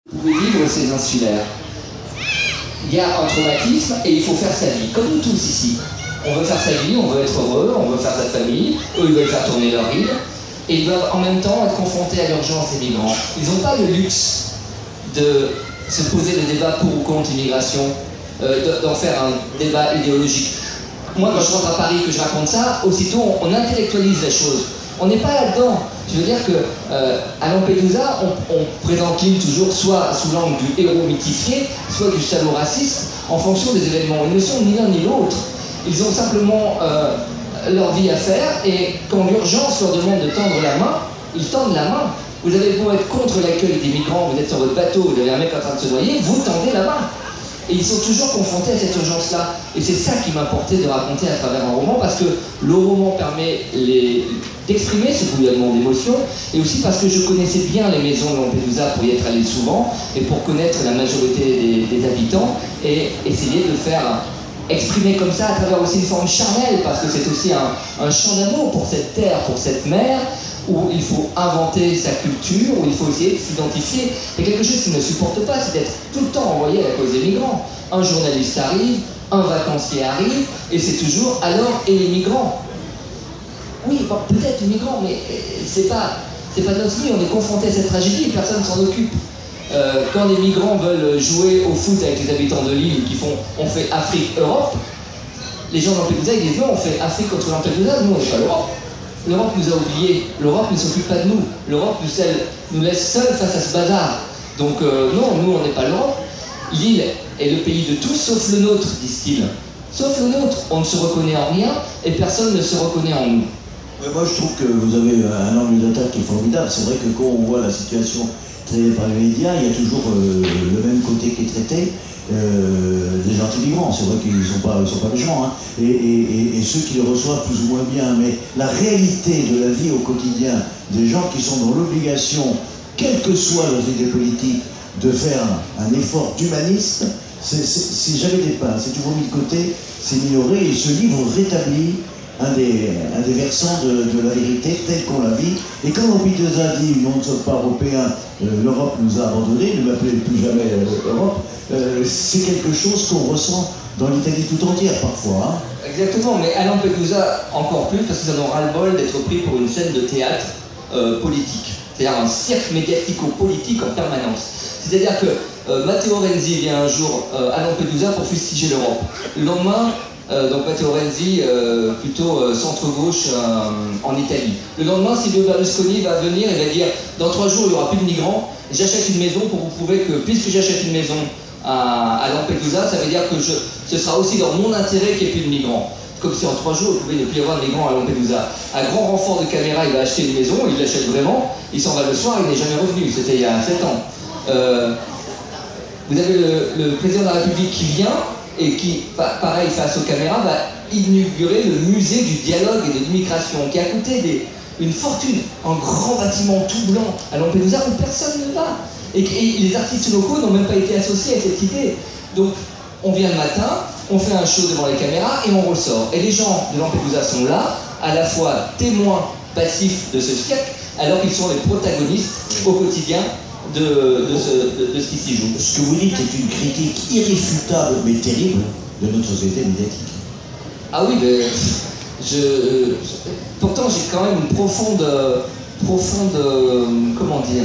Vous pouvez vivre ces insulaires. Il y a un traumatisme et il faut faire sa vie, comme nous tous ici. On veut faire sa vie, on veut être heureux, on veut faire sa famille, eux ils veulent faire tourner leur île, et ils doivent en même temps être confrontés à l'urgence des migrants. Ils n'ont pas le luxe de se poser le débat pour ou contre l'immigration, d'en faire un débat idéologique. Moi, quand je rentre à Paris, que je raconte ça, aussitôt on intellectualise la chose. On n'est pas là-dedans. Je veux dire que à Lampedusa, on présente l'île toujours soit sous l'angle du héros mythifié, soit du salaud raciste, en fonction des événements. Ils ne sont ni l'un ni l'autre. Ils ont simplement leur vie à faire, et quand l'urgence leur demande de tendre la main, ils tendent la main. Vous avez beau être contre l'accueil des migrants, vous êtes sur votre bateau, vous avez un mec en train de se noyer, vous tendez la main. Et ils sont toujours confrontés à cette urgence-là. Et c'est ça qui m'importait de raconter à travers un roman, parce que le roman permet d'exprimer ce bouillonnement d'émotions, et aussi parce que je connaissais bien les maisons de Lampedusa pour y être allé souvent, et pour connaître la majorité des habitants, et essayer de faire exprimer comme ça à travers aussi une forme charnelle, parce que c'est aussi un chant d'amour pour cette terre, pour cette mer, où il faut inventer sa culture, où il faut essayer de s'identifier. Et quelque chose qui ne supporte pas, c'est d'être tout le temps envoyé à la cause des migrants. Un journaliste arrive, un vacancier arrive, et c'est toujours alors et les migrants. Oui, bon, peut-être les migrants, mais c'est pas notre vie, on est confronté à cette tragédie et personne ne s'en occupe. Quand les migrants veulent jouer au foot avec les habitants de l'île qui font on fait Afrique-Europe, les gens de Lampedusa ils disent non, on fait Afrique contre Lampedusa, nous on n'est pas l'Europe. L'Europe nous a oubliés, l'Europe ne s'occupe pas de nous, l'Europe nous laisse seuls face à ce bazar. Donc non, nous on n'est pas l'Europe. L'île est le pays de tous sauf le nôtre, disent-ils. Sauf le nôtre, on ne se reconnaît en rien et personne ne se reconnaît en nous. Moi je trouve que vous avez un angle d'attaque qui est formidable. C'est vrai que quand on voit la situation traitée par les médias, il y a toujours le même côté qui est traité. Les gentils migrants, c'est vrai qu'ils ne sont pas méchants, hein, et ceux qui les reçoivent plus ou moins bien, mais la réalité de la vie au quotidien des gens qui sont dans l'obligation, quelles que soient leurs idées politiques, de faire un effort d'humanisme, c'est jamais dépeint, c'est toujours mis de côté, c'est minoré, et ce livre rétablit un des versants de la vérité telle qu'on la vit. Et quand Lampedusa dit nous ne sommes pas européens, l'Europe nous a abandonnés, ne m'appelez plus jamais Europe, c'est quelque chose qu'on ressent dans l'Italie tout entière parfois. Hein. Exactement, mais à Lampedusa encore plus, parce qu'ils en ont ras-le-bol d'être pris pour une scène de théâtre politique. C'est-à-dire un cirque médiatico-politique en permanence. C'est-à-dire que Matteo Renzi vient un jour à Lampedusa pour fustiger l'Europe. Le lendemain, donc Matteo Renzi, plutôt centre-gauche en Italie. Le lendemain, Silvio Berlusconi va venir et va dire dans 3 jours, il n'y aura plus de migrants, j'achète une maison pour vous prouver que, puisque j'achète une maison à Lampedusa, ça veut dire que ce sera aussi dans mon intérêt qu'il n'y ait plus de migrants. Comme si en 3 jours, il pouvait ne plus y avoir de migrants à Lampedusa. À grand renfort de caméra, il va acheter une maison, il l'achète vraiment, il s'en va le soir, il n'est jamais revenu, c'était il y a 7 ans. Vous avez le président de la République qui vient, et qui, pareil, face aux caméras, va inaugurer le musée du dialogue et de l'immigration, qui a coûté une fortune, un grand bâtiment tout blanc à Lampedusa où personne ne va. Et les artistes locaux n'ont même pas été associés à cette idée. Donc, on vient le matin, on fait un show devant les caméras et on ressort. Et les gens de Lampedusa sont là, à la fois témoins passifs de ce cirque, alors qu'ils sont les protagonistes au quotidien de ce qui s'y joue. Ce que vous dites est une critique irréfutable mais terrible de notre société médiatique. Ah oui, mais pourtant j'ai quand même une profonde, comment dire,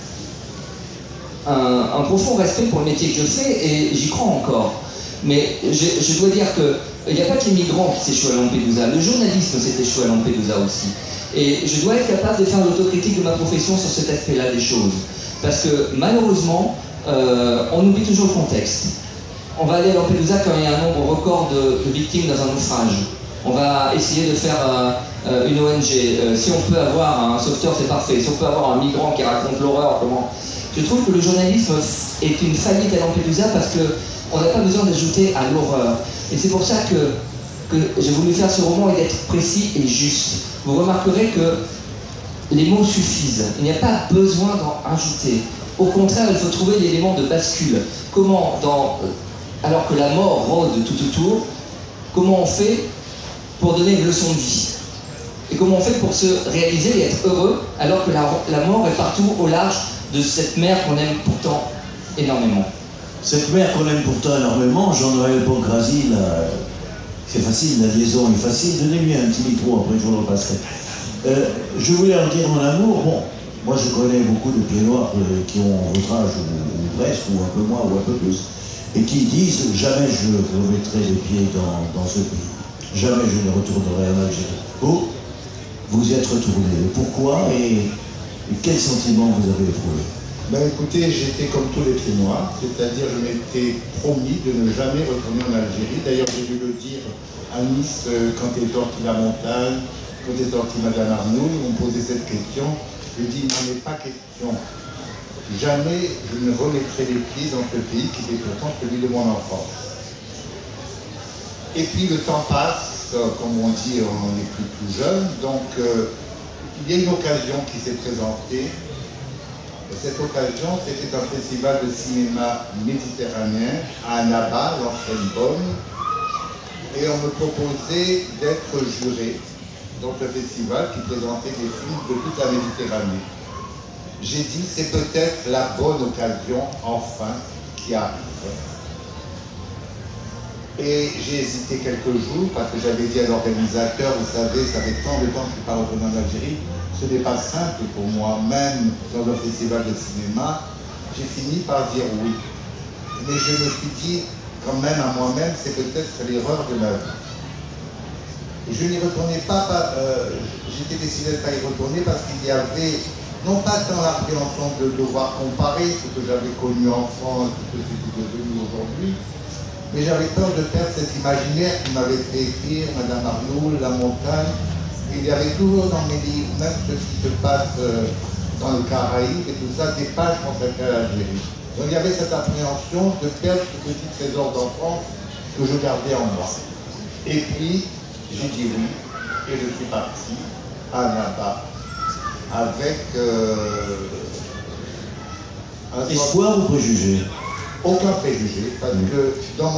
un profond respect pour le métier que je fais, et j'y crois encore. Mais je dois dire qu'il n'y a pas que les migrants qui s'échouent à Lampedusa, le journalisme s'est échoué à Lampedusa aussi. Et je dois être capable de faire l'autocritique de ma profession sur cet aspect-là des choses. Parce que malheureusement, on oublie toujours le contexte. On va aller à Lampedusa quand il y a un nombre record de victimes dans un naufrage. On va essayer de faire une ONG. Si on peut avoir un sauveteur, c'est parfait. Si on peut avoir un migrant qui raconte l'horreur, comment... Je trouve que le journalisme est une faillite à Lampedusa parce qu'on n'a pas besoin d'ajouter à l'horreur. Et c'est pour ça que j'ai voulu faire ce roman et d'être précis et juste. Vous remarquerez que les mots suffisent. Il n'y a pas besoin d'en ajouter. Au contraire, il faut trouver l'élément de bascule. Comment, alors que la mort rôde tout autour, comment on fait pour donner une leçon de vie? Et comment on fait pour se réaliser et être heureux alors que la mort est partout au large de cette mer qu'on aime pourtant énormément. Cette mer qu'on aime pourtant énormément, Jean-Noël Pancrazy, c'est facile, la liaison est facile. Donnez-lui un petit micro, après je vous le repasserai. Je voulais en dire mon amour. Bon, moi je connais beaucoup de pieds noirs qui ont votre âge, ou presque, ou un peu moins, ou un peu plus, et qui disent jamais je remettrai les pieds dans ce pays. Jamais je ne retournerai en Algérie. Vous y êtes retourné. Pourquoi et quel sentiment vous avez éprouvé? Ben écoutez, j'étais comme tous les pieds noirs, c'est-à-dire je m'étais promis de ne jamais retourner en Algérie. D'ailleurs, j'ai dû le dire à Nice quand est sortie la montagne, quand est sortie Madame Arnoul, on me posait cette question. Je dis, il n'en est pas question. Jamais je ne remettrai les pieds dans ce pays qui était pourtant celui de mon enfance. Et puis le temps passe, comme on dit, on n'est plus jeune, donc il y a une occasion qui s'est présentée. Cette occasion, c'était un festival de cinéma méditerranéen à Annaba, l'ancienne Bonne, et on me proposait d'être juré dans ce festival qui présentait des films de toute la Méditerranée. J'ai dit, c'est peut-être la bonne occasion, enfin, qui arrive. Et j'ai hésité quelques jours parce que j'avais dit à l'organisateur, vous savez, ça fait tant de temps que je ne suis pas retourné en Algérie, ce n'est pas simple pour moi, même dans un festival de cinéma, j'ai fini par dire oui. Mais je me suis dit, quand même à moi-même, c'est peut-être l'erreur de ma vie. Je n'y retournais pas, j'étais décidé de ne pas y retourner parce qu'il y avait, non pas tant l'appréhension de devoir comparer ce que j'avais connu enfant et ce que je suis devenu aujourd'hui, mais j'avais peur de perdre cet imaginaire qui m'avait fait écrire Madame Arnoul, La Montagne. Il y avait toujours dans mes livres, même ce qui se passe dans le Caraïbe et tout ça, des pages consacrées à l'Algérie. Donc il y avait cette appréhension de perdre ce petit trésor d'enfance que je gardais en moi. Et puis, j'ai dit oui, et je suis parti à Annaba avec un espoir ou préjugé? Aucun préjugé, parce que dans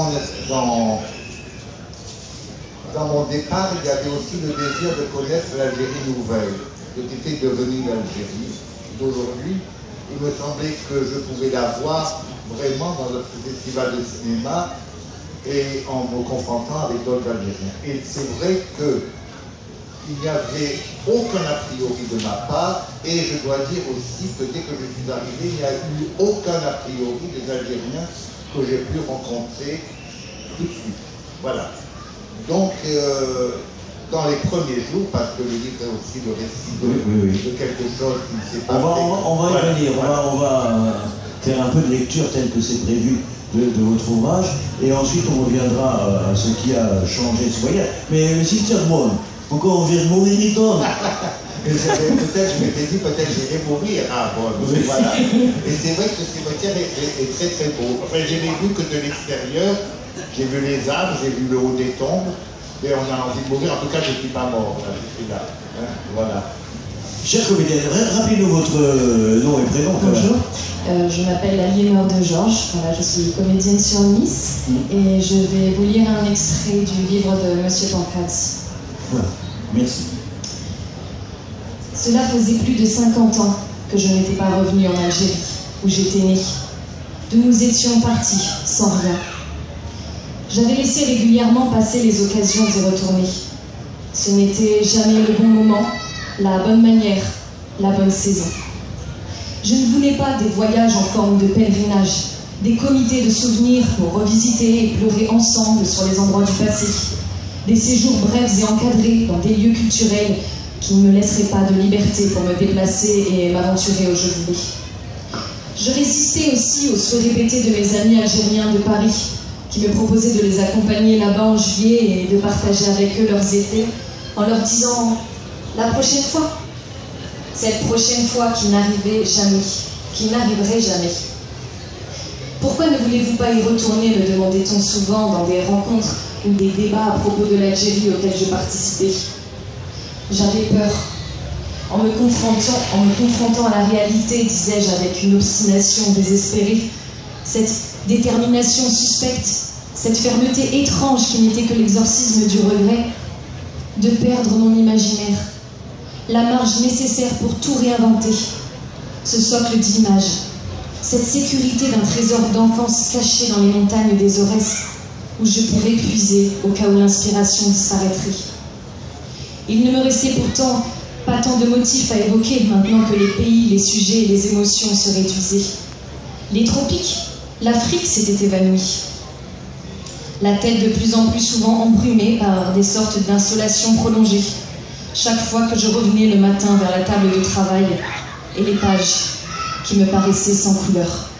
mon départ, il y avait aussi le désir de connaître l'Algérie nouvelle, ce qui était devenue l'Algérie d'aujourd'hui. Il me semblait que je pouvais la voir vraiment dans notre festival de cinéma et en me confrontant avec d'autres Algériens. Et c'est vrai qu'il n'y avait aucun a priori de ma part, et je dois dire aussi que dès que je suis arrivé, il n'y a eu aucun a priori des Algériens que j'ai pu rencontrer tout de suite. Voilà. Donc, dans les premiers jours, parce que le livre est aussi le récit de quelque chose qui ne s'est pas fait. On va y venir, on va faire un peu de lecture tel que c'est prévu de votre ouvrage, et ensuite on reviendra à ce qui a changé ce voyage. Mais le cimetière de Bonne, encore on vient de mourir, Niton. Peut-être, je m'étais dit, peut-être j'irai mourir à Bonne. Voilà. Et c'est vrai que ce cimetière est très très beau. Enfin, je l'ai vu que de l'extérieur. J'ai vu les arbres, j'ai vu le haut des tombes, et on a envie de mourir. En tout cas, je ne suis pas mort, là, je suis là. Hein, voilà. Chère comédienne, rappelez-nous votre nom et prénom. Bonjour, je m'appelle Aliénor de Georges, voilà, je suis comédienne sur Nice, et je vais vous lire un extrait du livre de Monsieur Pancrazy. Voilà, merci. Cela faisait plus de 50 ans que je n'étais pas revenue en Algérie, où j'étais née. D'où nous étions partis, sans rien. J'avais laissé régulièrement passer les occasions d'y retourner. Ce n'était jamais le bon moment, la bonne manière, la bonne saison. Je ne voulais pas des voyages en forme de pèlerinage, des comités de souvenirs pour revisiter et pleurer ensemble sur les endroits du passé, des séjours brefs et encadrés dans des lieux culturels qui ne me laisseraient pas de liberté pour me déplacer et m'aventurer où je voulais. Je résistais aussi aux souhaits répétés de mes amis algériens de Paris, qui me proposaient de les accompagner là-bas en juillet et de partager avec eux leurs étés, en leur disant « la prochaine fois ». Cette prochaine fois qui n'arrivait jamais, qui n'arriverait jamais. Pourquoi ne voulez-vous pas y retourner, me demandait-on souvent dans des rencontres ou des débats à propos de l'Algérie auxquels je participais. J'avais peur. En me confrontant à la réalité, disais-je avec une obstination désespérée, cette détermination suspecte, cette fermeté étrange qui n'était que l'exorcisme du regret, de perdre mon imaginaire, la marge nécessaire pour tout réinventer, ce socle d'images, cette sécurité d'un trésor d'enfance caché dans les montagnes des Aurès, où je pourrais puiser au cas où l'inspiration disparaîtrait. Il ne me restait pourtant pas tant de motifs à évoquer maintenant que les pays, les sujets et les émotions se réduisaient. Les tropiques, l'Afrique s'était évanouie. La tête de plus en plus souvent embrumée par des sortes d'insolations prolongées, chaque fois que je revenais le matin vers la table de travail et les pages qui me paraissaient sans couleur.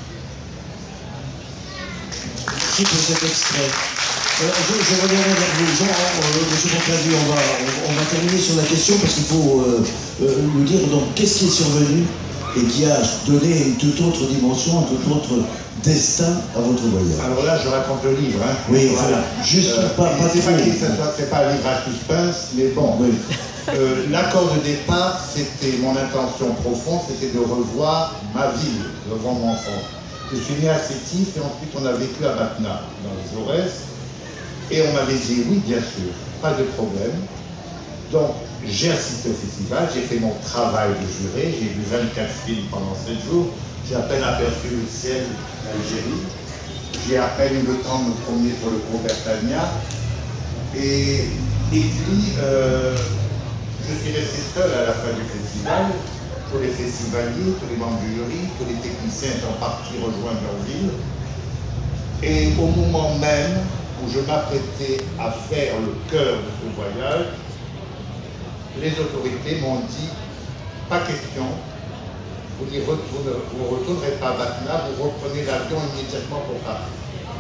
Merci pour cet extrait. Je reviendrai vers vous. Jean, monsieur Conclavier, on va terminer sur la question parce qu'il faut nous dire donc qu'est-ce qui est survenu et qui a donné une toute autre dimension, un tout autre destin à votre voyage. Alors là, je raconte le livre. Hein. Oui, voilà. Juste pas c'est pas un livre à suspense, mais bon. Oui. L'accord de départ, c'était mon intention profonde, c'était de revoir ma ville, de revoir mon enfance. Je suis né à Sétif et ensuite on a vécu à Batna, dans les Aurès. Et on m'avait dit oui, bien sûr, pas de problème. Donc, j'ai assisté au festival, j'ai fait mon travail de juré, j'ai vu 24 films pendant 7 jours, j'ai à peine aperçu le ciel d'Algérie, j'ai à peine eu le temps de me promener sur le cours Bertania. Et puis, je suis resté seul à la fin du festival. Tous les festivaliers, tous les membres du jury, tous les techniciens étant partis rejoindre leur ville. Et au moment même où je m'apprêtais à faire le cœur de ce voyage, les autorités m'ont dit « pas question, vous ne retournerez pas à Batna, vous reprenez l'avion immédiatement pour Paris ».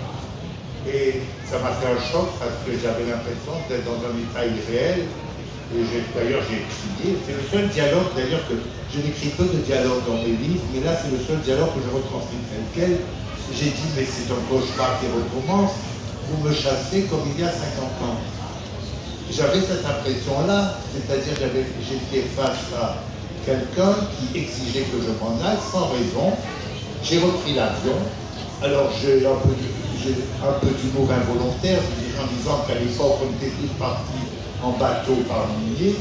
Et ça m'a fait un choc parce que j'avais l'impression d'être dans un état irréel. Et d'ailleurs, j'ai étudié. C'est le seul dialogue, d'ailleurs, que je n'écris peu de dialogues dans mes livres, mais là, c'est le seul dialogue que je retranscris tel quel. J'ai dit, mais c'est un cauchemar qui recommence. Vous me chassez comme il y a 50 ans. J'avais cette impression-là, c'est-à-dire j'étais face à quelqu'un qui exigeait que je m'en aille sans raison. J'ai repris l'avion. Alors j'ai un peu d'humour involontaire, en disant qu'à l'époque on était tous partis en bateau par milliers,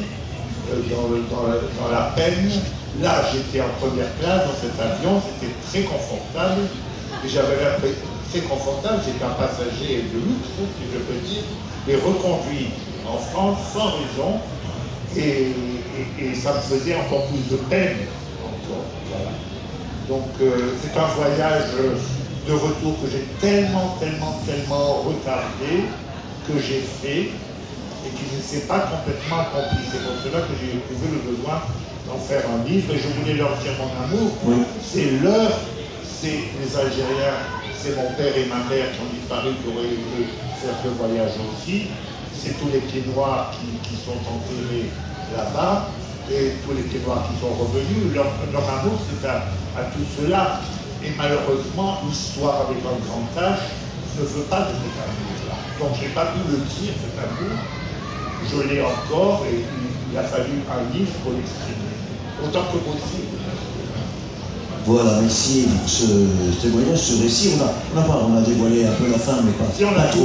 dans la peine. Là j'étais en première classe dans cet avion, c'était très confortable. Et j'avais l'impression très confortable, j'étais un passager de luxe, si je peux dire, mais reconduit en France sans raison, et ça me faisait encore plus de peine. Encore, voilà. Donc c'est un voyage de retour que j'ai tellement retardé, que j'ai fait, et qui ne s'est pas complètement accompli. C'est pour cela que j'ai éprouvé le besoin d'en faire un livre, et je voulais leur dire mon amour. Oui. C'est les Algériens, c'est mon père et ma mère qui ont disparu, qui auraient voulu faire ce voyage aussi. C'est tous les pieds noirs qui sont enterrés là-bas, et tous les pieds noirs qui sont revenus. Leur amour, c'est à tout cela. Et malheureusement, l'histoire avec un grand H ne veut pas de cet amour-là. Donc je n'ai pas pu le dire, cet amour. Je l'ai encore, et il a fallu un livre pour l'exprimer. Autant que possible. Voilà, merci pour ce témoignage, ce récit. On a dévoilé un peu la fin, mais pas trop.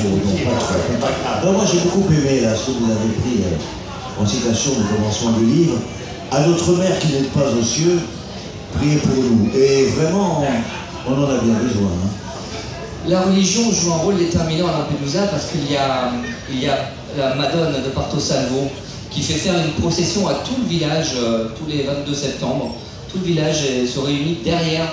Alors moi j'ai beaucoup aimé là, ce que vous avez pris en citation du commencement du livre. À notre mère qui n'est pas aux cieux, priez pour nous. Et vraiment, on en a bien besoin. Hein. La religion joue un rôle déterminant à Lampedusa parce qu'il y a la Madone de Porto Salvo qui fait faire une procession à tout le village tous les 22 septembre. Tout le village se réunit derrière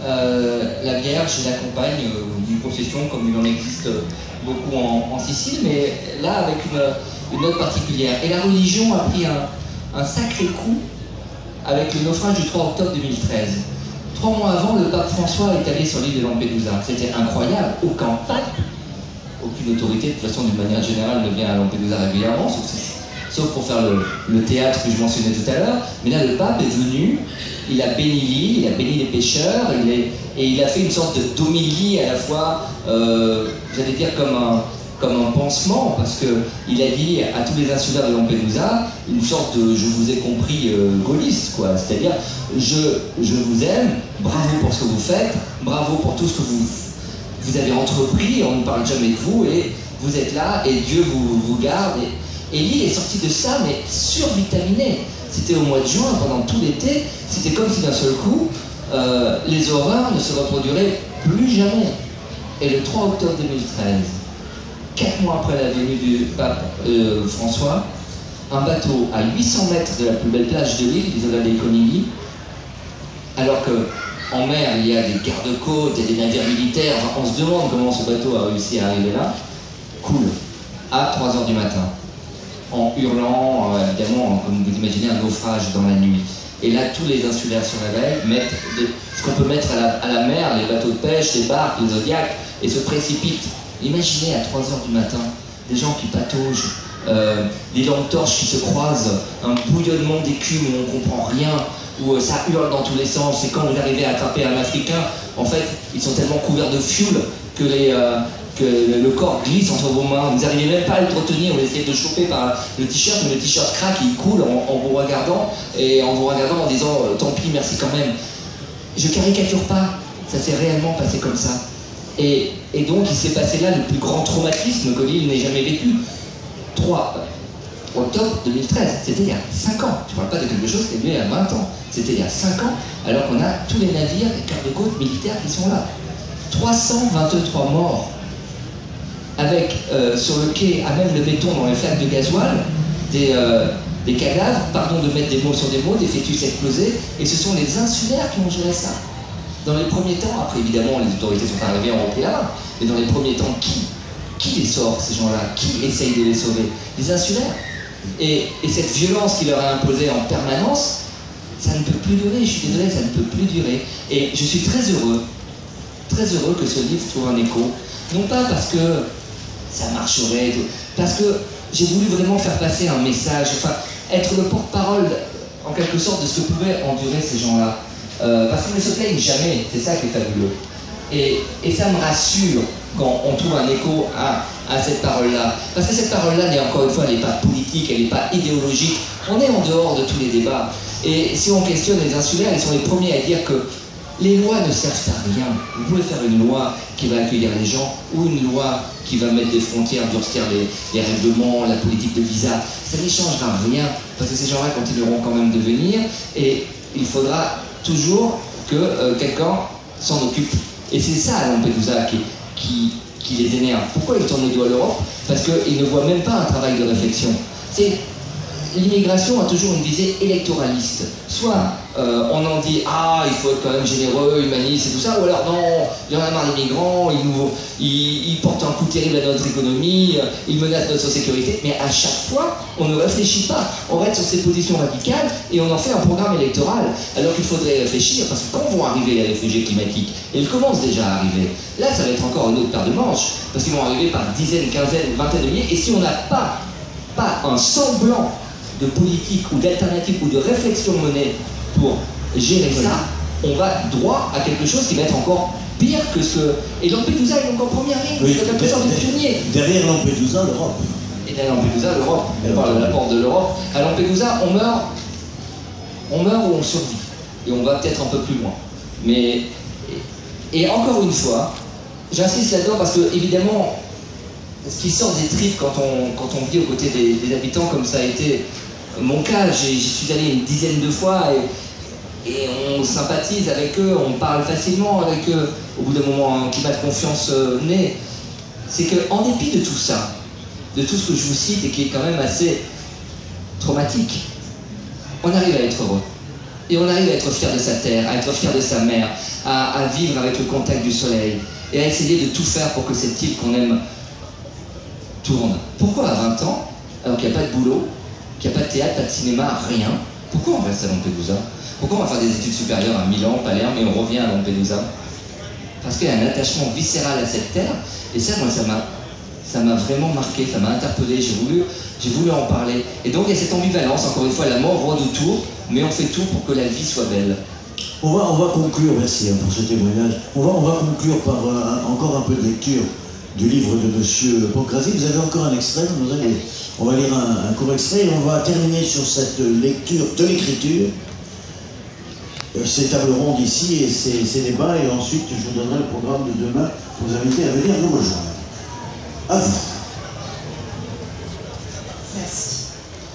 la Vierge et l'accompagne d'une procession comme il en existe beaucoup en Sicile, mais là avec une note particulière. Et la religion a pris un sacré coup avec le naufrage du 3 octobre 2013. 3 mois avant, le pape François est allé sur l'île de Lampedusa. C'était incroyable, aucun pape, aucune autorité, de toute façon d'une manière générale, ne vient à Lampedusa régulièrement, sauf pour faire le théâtre que je mentionnais tout à l'heure. Mais là, le pape est venu, il a béni l'île, il a béni les pêcheurs, et il a fait une sorte d'homélie à la fois, j'allais dire comme un pansement, parce qu'il a dit à tous les insulaires de Lampedusa une sorte de « je vous ai compris » gaulliste, quoi. C'est-à-dire « je vous aime, bravo pour ce que vous faites, bravo pour tout ce que vous avez entrepris, on ne parle jamais de vous, et vous êtes là, et Dieu vous garde. » Et l'île est sortie de ça, mais survitaminée. C'était au mois de juin, pendant tout l'été, c'était comme si d'un seul coup, les horreurs ne se reproduiraient plus jamais. Et le 3 octobre 2013, 4 mois après la venue du pape François, un bateau à 800 mètres de la plus belle plage de l'île, l'isola dei Conigli, alors qu'en mer il y a des gardes-côtes et des navires militaires, on se demande comment ce bateau a réussi à arriver là, coule à 3 h du matin, en hurlant, évidemment, comme vous imaginez, un naufrage dans la nuit. Et là, tous les insulaires se réveillent, mettent ce qu'on peut mettre à la mer, les bateaux de pêche, les barques, les zodiacs, et se précipitent. Imaginez à 3 h du matin, des gens qui pataugent, des lampes torches qui se croisent, un bouillonnement d'écume où on ne comprend rien, où ça hurle dans tous les sens, et quand vous arrivez à attraper un Africain, en fait, ils sont tellement couverts de fioul que le corps glisse entre vos mains, vous n'arrivez même pas à le retenir, vous essayez de le choper par le t-shirt, mais le t-shirt craque, il coule en vous regardant, et en vous regardant en disant tant pis, merci quand même. Je caricature pas, ça s'est réellement passé comme ça. Et donc il s'est passé là le plus grand traumatisme que l'île n'ait jamais vécu. 3 octobre 2013, c'était il y a 5 ans. Je ne parle pas de quelque chose qui est venu il y a 20 ans. C'était il y a 5 ans, alors qu'on a tous les navires et gardes-côtes militaires qui sont là. 323 morts. Avec sur le quai, à même le béton dans les flaques de gasoil, des cadavres, pardon de mettre des mots sur des mots, des fœtus explosés, et ce sont les insulaires qui ont géré ça. Dans les premiers temps, après évidemment les autorités sont arrivées en repris la main, mais dans les premiers temps, qui les sort, ces gens-là? Qui essaye de les sauver? Les insulaires. Et cette violence qui leur est imposée en permanence, ça ne peut plus durer, je suis désolé, ça ne peut plus durer. Et je suis très heureux que ce livre trouve un écho, non pas parce que ça marcherait, parce que j'ai voulu vraiment faire passer un message, enfin, être le porte-parole, en quelque sorte, de ce que pouvaient endurer ces gens-là. Parce qu'ils ne se plaignent jamais, c'est ça qui est fabuleux. Et ça me rassure quand on trouve un écho à cette parole-là. Parce que cette parole-là, encore une fois, elle n'est pas politique, elle n'est pas idéologique. On est en dehors de tous les débats. Et si on questionne les insulaires, ils sont les premiers à dire que les lois ne servent à rien. Vous pouvez faire une loi qui va accueillir les gens ou une loi qui va mettre des frontières, durcir les règlements, la politique de visa. Ça n'y changera rien parce que ces gens-là continueront quand même de venir et il faudra toujours que quelqu'un s'en occupe. Et c'est ça à Lampedusa qui les énerve. Pourquoi ils tournent le dos à l'Europe? Parce qu'ils ne voient même pas un travail de réflexion. L'immigration a toujours une visée électoraliste. Soit on en dit « Ah, il faut être quand même généreux, humaniste et tout ça », ou alors « Non, il y en a marre des migrants, ils portent un coup terrible à notre économie, ils menacent notre sécurité ». Mais à chaque fois, on ne réfléchit pas. On reste sur ces positions radicales et on en fait un programme électoral. Alors qu'il faudrait réfléchir, parce que quand vont arriver les réfugiés climatiques, et ils commencent déjà à arriver, là ça va être encore une autre paire de manches, parce qu'ils vont arriver par dizaines, quinzaines, vingtaines de milliers, et si on n'a pas un semblant de politique ou d'alternative ou de réflexion menée pour gérer ça, on va droit à quelque chose qui va être encore pire que ce... Et Lampedusa est donc en première ligne, c'est quelque sorte de pionnier. Derrière Lampedusa, l'Europe. Et derrière Lampedusa, l'Europe. On parle de la porte de l'Europe. À Lampedusa, on meurt ou on survit. Et on va peut-être un peu plus loin. Mais... Et encore une fois, j'insiste là-dedans parce que, évidemment, ce qui sort des tripes quand on vit aux côtés des habitants, comme ça a été mon cas, j'y suis allé une dizaine de fois et on sympathise avec eux, on parle facilement avec eux. Au bout d'un moment, un climat de confiance naît. C'est qu'en dépit de tout ça, de tout ce que je vous cite et qui est quand même assez traumatique, on arrive à être heureux. Et on arrive à être fier de sa terre, à être fier de sa mère, à vivre avec le contact du soleil et à essayer de tout faire pour que cette île qu'on aime tourne. Pourquoi à 20 ans, alors qu'il n'y a pas de boulot, qu'il n'y a pas de théâtre, pas de cinéma, rien, pourquoi on reste à Lampedusa? Pourquoi on va faire des études supérieures à Milan, Palerme et on revient à Lampedusa? Parce qu'il y a un attachement viscéral à cette terre, et ça, moi, ça m'a vraiment marqué, ça m'a interpellé, j'ai voulu en parler. Et donc il y a cette ambivalence, encore une fois, la mort rôde autour, mais on fait tout pour que la vie soit belle. On va conclure, merci pour ce témoignage, on va conclure par encore un peu de lecture du livre de M. Pancrazi. Vous avez encore un extrait, on va lire un court extrait et on va terminer sur cette lecture de l'écriture, ces tables rondes ici et ces débats, et ensuite je vous donnerai le programme de demain pour vous inviter à venir nous rejoindre. À vous. Merci.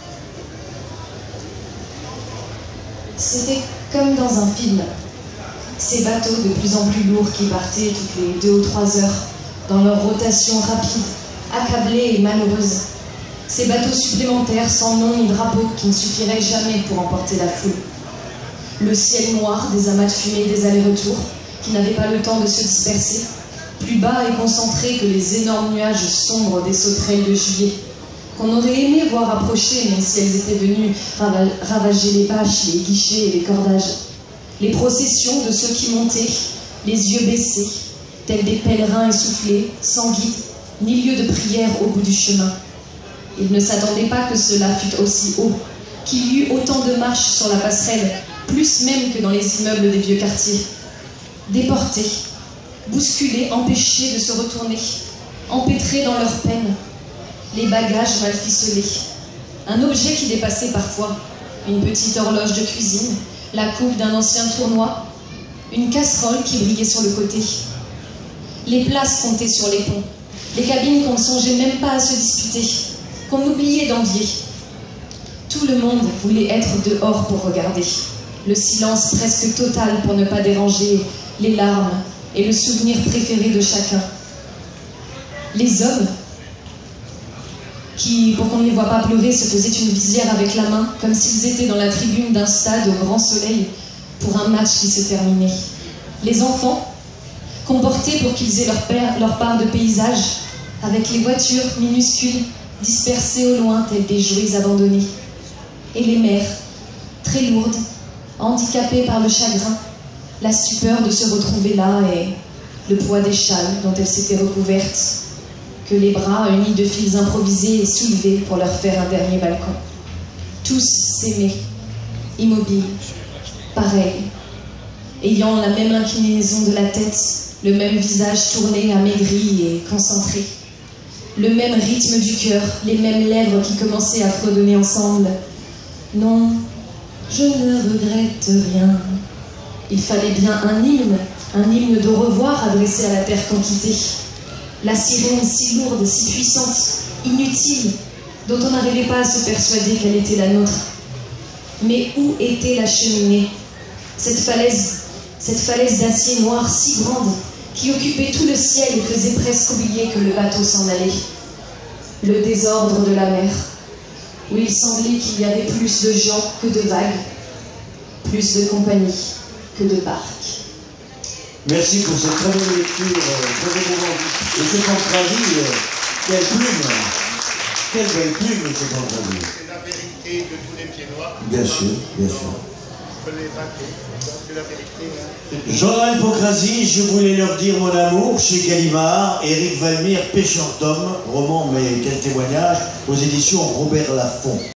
C'était comme dans un film. Ces bateaux de plus en plus lourds qui partaient toutes les 2 ou 3 heures, dans leur rotation rapide, accablée et malheureuse. Ces bateaux supplémentaires sans nom ni drapeau qui ne suffiraient jamais pour emporter la foule. Le ciel noir des amas de fumée des allers-retours qui n'avaient pas le temps de se disperser, plus bas et concentré que les énormes nuages sombres des sauterelles de juillet, qu'on aurait aimé voir approcher même si elles étaient venues ravager les bâches, les guichets et les cordages. Les processions de ceux qui montaient, les yeux baissés, tels des pèlerins essoufflés, sans guide, ni lieu de prière au bout du chemin. Ils ne s'attendaient pas que cela fût aussi haut, qu'il y eût autant de marches sur la passerelle, plus même que dans les immeubles des vieux quartiers. Déportés, bousculés, empêchés de se retourner, empêtrés dans leur peine, les bagages mal ficelés, un objet qui dépassait parfois, une petite horloge de cuisine, la coupe d'un ancien tournoi, une casserole qui brillait sur le côté, les places comptées sur les ponts, les cabines qu'on ne songeait même pas à se disputer, qu'on oubliait d'envier. Tout le monde voulait être dehors pour regarder, le silence presque total pour ne pas déranger les larmes et le souvenir préféré de chacun. Les hommes, qui, pour qu'on ne les voit pas pleurer, se faisaient une visière avec la main, comme s'ils étaient dans la tribune d'un stade au grand soleil pour un match qui se terminait. Les enfants, comportés pour qu'ils aient leur part de paysage, avec les voitures minuscules dispersées au loin telles des jouets abandonnés. Et les mères, très lourdes, handicapées par le chagrin, la stupeur de se retrouver là et le poids des châles dont elles s'étaient recouvertes, que les bras unis de fils improvisés et soulevés pour leur faire un dernier balcon. Tous s'aimaient, immobiles, pareils, ayant la même inclinaison de la tête, le même visage tourné, amaigri et concentré, le même rythme du cœur, les mêmes lèvres qui commençaient à fredonner ensemble. Non, je ne regrette rien. Il fallait bien un hymne de revoir adressé à la terre qu'on quittait. La sirène si lourde, si puissante, inutile, dont on n'arrivait pas à se persuader qu'elle était la nôtre. Mais où était la cheminée? Cette falaise d'acier noir si grande, qui occupait tout le ciel et faisait presque oublier que le bateau s'en allait. Le désordre de la mer, où il semblait qu'il y avait plus de gens que de vagues, plus de compagnie que de barques. Merci pour cette très belle lecture, très émouvante. Et cette entrevue, quelle plume! Quelle belle plume, cette entrevue! C'est la vérité de tous les Pieds-Noirs. Bien sûr, bien sûr. Les bateaux. C'est la vérité. Jean-Noël Pocrazy, je voulais leur dire mon amour, chez Gallimard, Éric Valmire, Pêcheur d'hommes, roman mais quel témoignage, aux éditions Robert Laffont.